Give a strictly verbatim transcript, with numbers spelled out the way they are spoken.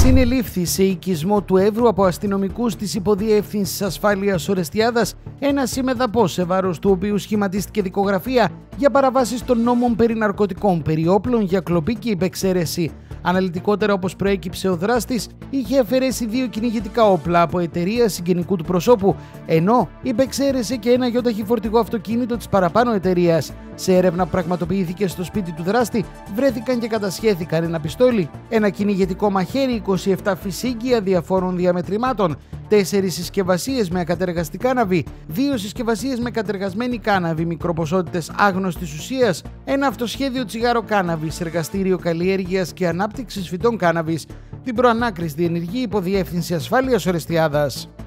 Συνελήφθη σε οικισμό του Εύρου από αστυνομικούς της Υποδιεύθυνσης Ασφάλειας Ορεστιάδας ένας ημεδαπός σε βάρος του οποίου σχηματίστηκε δικογραφία για παραβάσεις των νόμων περί ναρκωτικών, περί όπλων για κλοπή και υπεξαίρεση. Αναλυτικότερα, όπως προέκυψε, ο δράστης είχε αφαιρέσει δύο κυνηγετικά όπλα από εταιρεία συγγενικού του προσώπου, ενώ υπεξαίρεσε και ένα γιοταχή φορτηγό αυτοκίνητο της παραπάνω εταιρείας. Σε έρευνα που πραγματοποιήθηκε στο σπίτι του δράστη, βρέθηκαν και κατασχέθηκαν ένα πιστόλι, ένα κυνηγετικό μαχαίρι, είκοσι επτά φυσίγγια διαφόρων διαμετρημάτων, τέσσερις συσκευασίες με ακατεργαστή κάναβη, δύο συσκευασίες με κατεργασμένη κάναβη μικροποσότητες άγνωστης ουσίας, ένα αυτοσχέδιο τσιγάρο κάναβης, εργαστήριο καλλιέργειας και ανάπτυξης φυτών κάναβης. Την προανάκριση διενεργεί η Υποδιεύθυνση Ασφάλειας Ορεστιάδας.